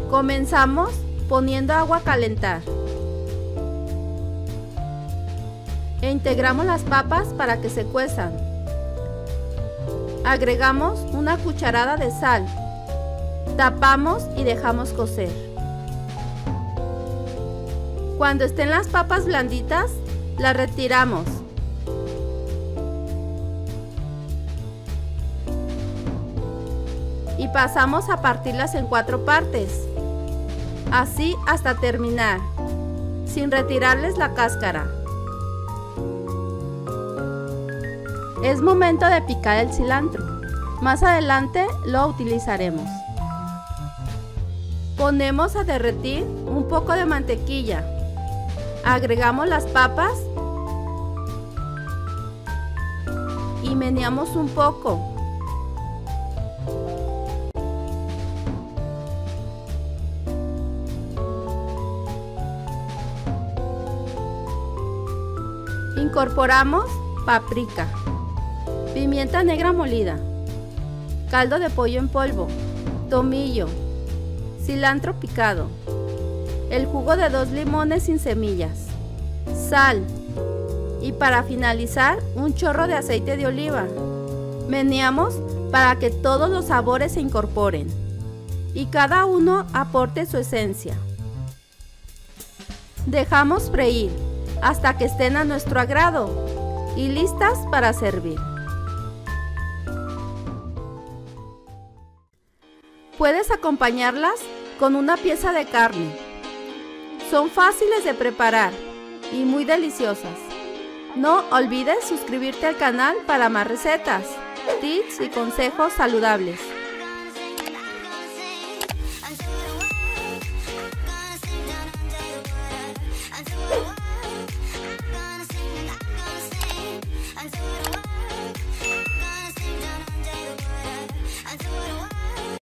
Comenzamos poniendo agua a calentar. E integramos las papas para que se cuezan. Agregamos una cucharada de sal. Tapamos y dejamos cocer. Cuando estén las papas blanditas, las retiramos. Y pasamos a partirlas en 4 partes. Así hasta terminar, sin retirarles la cáscara. Es momento de picar el cilantro. Más adelante lo utilizaremos. Ponemos a derretir un poco de mantequilla. Agregamos las papas y meneamos un poco. Incorporamos paprika, pimienta negra molida, caldo de pollo en polvo, tomillo, cilantro picado, el jugo de 2 limones sin semillas, sal y para finalizar un chorro de aceite de oliva. Meneamos para que todos los sabores se incorporen y cada uno aporte su esencia. Dejamos freír hasta que estén a nuestro agrado y listas para servir. Puedes acompañarlas con una pieza de carne. Son fáciles de preparar y muy deliciosas. No olvides suscribirte al canal para más recetas, tips y consejos saludables.